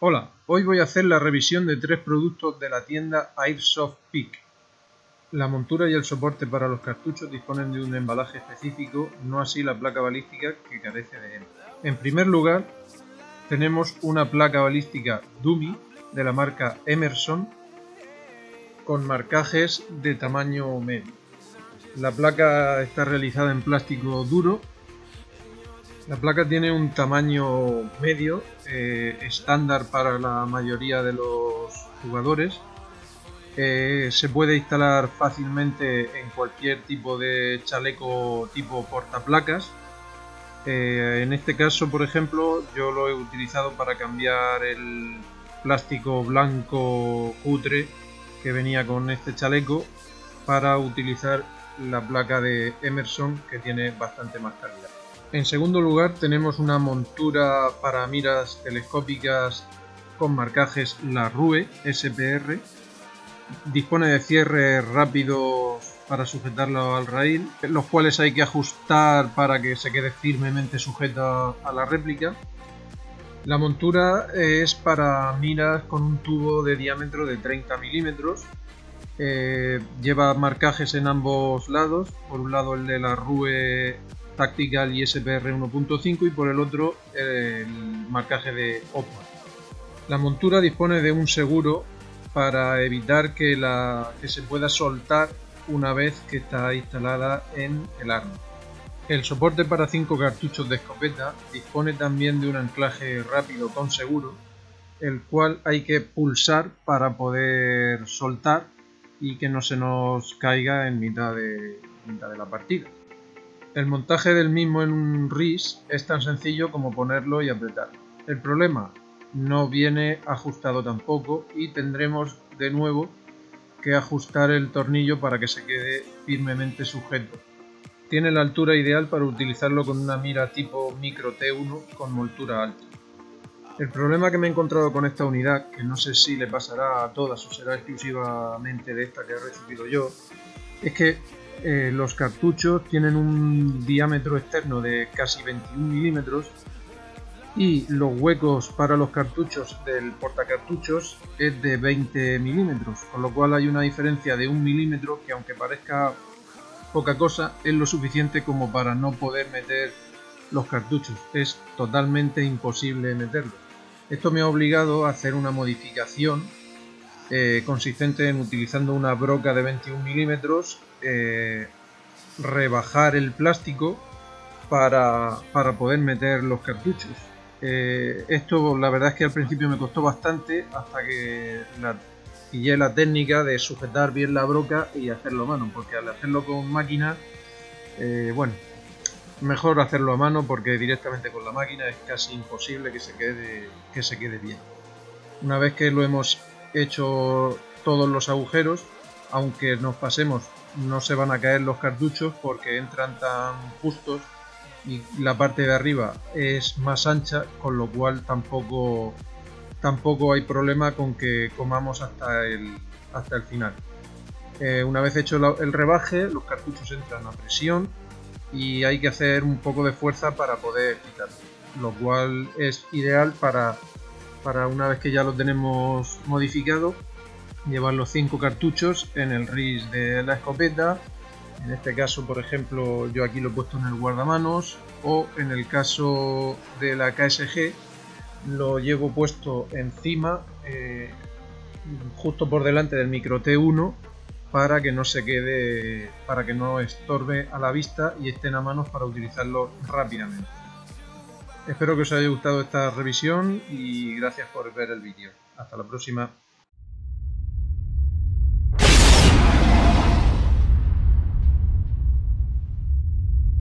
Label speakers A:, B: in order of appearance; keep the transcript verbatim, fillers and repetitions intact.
A: Hola, hoy voy a hacer la revisión de tres productos de la tienda Airsoft Peak. La montura y el soporte para los cartuchos disponen de un embalaje específico, no así la placa balística que carece de él. En primer lugar, tenemos una placa balística dummy de la marca Emerson con marcajes de tamaño medio. La placa está realizada en plástico duro. La placa tiene un tamaño medio, eh, estándar para la mayoría de los jugadores. Eh, se puede instalar fácilmente en cualquier tipo de chaleco tipo portaplacas. Eh, en este caso, por ejemplo, yo lo he utilizado para cambiar el plástico blanco cutre que venía con este chaleco para utilizar la placa de Emerson, que tiene bastante más calidad. En segundo lugar, tenemos una montura para miras telescópicas con marcajes Larue S P R. Dispone de cierres rápidos para sujetarlo al raíl, los cuales hay que ajustar para que se quede firmemente sujeta a la réplica. La montura es para miras con un tubo de diámetro de treinta milímetros. Eh, lleva marcajes en ambos lados, por un lado el de la Rue Tactical y S P R uno punto cinco y por el otro el marcaje de O P A. La montura dispone de un seguro para evitar que, la, que se pueda soltar una vez que está instalada en el arma. El soporte para cinco cartuchos de escopeta dispone también de un anclaje rápido con seguro, el cual hay que pulsar para poder soltar y que no se nos caiga en mitad de, mitad de la partida. El montaje del mismo en un R I S es tan sencillo como ponerlo y apretarlo. El problema, no viene ajustado tampoco y tendremos de nuevo que ajustar el tornillo para que se quede firmemente sujeto. Tiene la altura ideal para utilizarlo con una mira tipo micro T uno con montura alta. El problema que me he encontrado con esta unidad, que no sé si le pasará a todas o será exclusivamente de esta que he recibido yo, es que eh, los cartuchos tienen un diámetro externo de casi veintiún milímetros y los huecos para los cartuchos del portacartuchos es de veinte milímetros, con lo cual hay una diferencia de un milímetro que, aunque parezca poca cosa, es lo suficiente como para no poder meter los cartuchos. Es totalmente imposible meterlos. Esto me ha obligado a hacer una modificación eh, consistente en, utilizando una broca de veintiún milímetros, eh, rebajar el plástico para, para poder meter los cartuchos. Eh, esto la verdad es que al principio me costó bastante hasta que la, pillé la técnica de sujetar bien la broca y hacerlo a mano, porque al hacerlo con máquina, eh, bueno, mejor hacerlo a mano porque directamente con la máquina es casi imposible que se quede, que se quede bien. Una vez que lo hemos hecho todos los agujeros, aunque nos pasemos, no se van a caer los cartuchos porque entran tan justos y la parte de arriba es más ancha, con lo cual tampoco, tampoco hay problema con que comamos hasta el, hasta el final. Eh, una vez hecho la, el rebaje, los cartuchos entran a presión y hay que hacer un poco de fuerza para poder quitarlo, lo cual es ideal para, para una vez que ya lo tenemos modificado, llevar los cinco cartuchos en el R I S de la escopeta. En este caso, por ejemplo, yo aquí lo he puesto en el guardamanos, o en el caso de la K S G lo llevo puesto encima, eh, justo por delante del micro T uno, para que no se quede, para que no estorbe a la vista y estén a manos para utilizarlo rápidamente. Espero que os haya gustado esta revisión y gracias por ver el vídeo. Hasta la próxima.